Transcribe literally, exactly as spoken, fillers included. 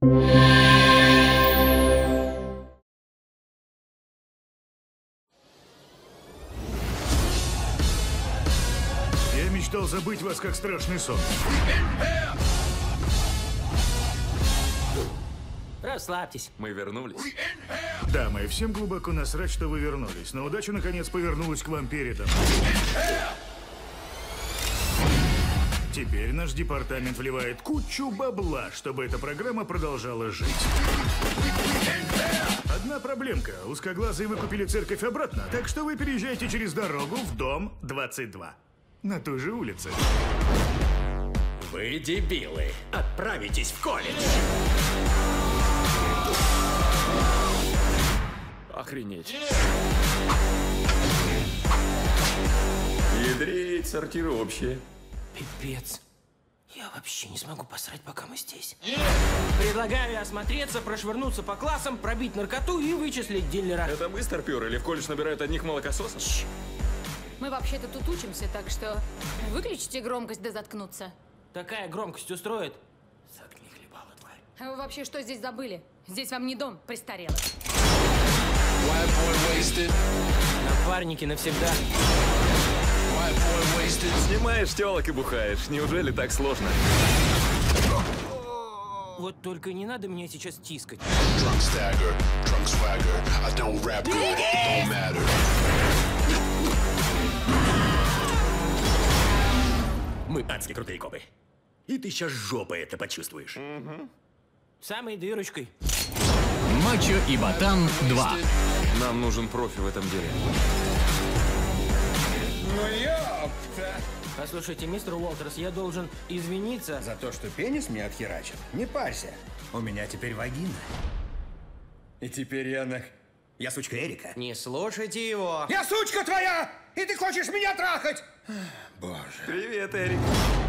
Я мечтал забыть вас, как страшный сон. Расслабьтесь. Мы вернулись. Дамы, всем глубоко насрать, что вы вернулись. Но удача, наконец, повернулась к вам передом. Теперь наш департамент вливает кучу бабла, чтобы эта программа продолжала жить. Одна проблемка. Узкоглазые выкупили церковь обратно, так что вы переезжаете через дорогу в дом двадцать два. На той же улице. Вы дебилы. Отправитесь в колледж. Охренеть. Ядреть, сортиры общие. Пипец. Я вообще не смогу посрать, пока мы здесь. Предлагаю осмотреться, прошвырнуться по классам, пробить наркоту и вычислить дилера. Это мы старпёры или в колледж набирают одних молокососов? Мы вообще-то тут учимся, так что выключите громкость да заткнуться. Такая громкость устроит. Заткни хлебало, тварь. А вы вообще что здесь забыли? Здесь вам не дом престарелых. Напарники навсегда. Снимаешь тёлок и бухаешь. Неужели так сложно? Вот только не надо меня сейчас тискать. Мы адски крутые копы. И ты сейчас жопой это почувствуешь. Угу. Самой дырочкой. Мачо и Ботан два. Нам нужен профи в этом деле. Ну ёпта! Послушайте, мистер Уолтерс, я должен извиниться. За то, что пенис мне отхерачил? Не парься. У меня теперь вагина. И теперь я на... Я сучка Эрика. Не слушайте его. Я сучка твоя! И ты хочешь меня трахать? Боже. Привет, Эрик.